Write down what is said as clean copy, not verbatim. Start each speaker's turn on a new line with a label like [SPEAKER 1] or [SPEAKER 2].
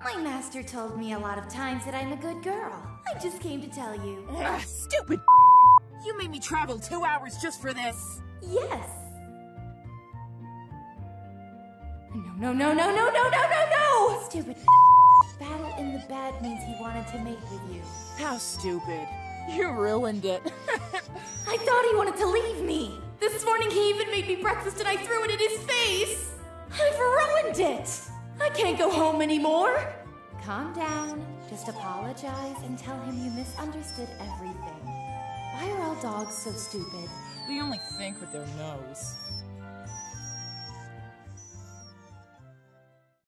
[SPEAKER 1] My master told me a lot of times that I'm a good girl. I just came to tell you.
[SPEAKER 2] Ugh, stupid! You made me travel 2 hours just for this!
[SPEAKER 1] Yes! No! Stupid battle in the bed means he wanted to mate with you.
[SPEAKER 2] How stupid. You ruined it.
[SPEAKER 1] I thought he wanted to leave me. This morning he even made me breakfast and I threw it in his face. I've ruined it. I can't go home anymore. Calm down. Just apologize and tell him you misunderstood everything. Why are all dogs so stupid?
[SPEAKER 2] They only think with their nose.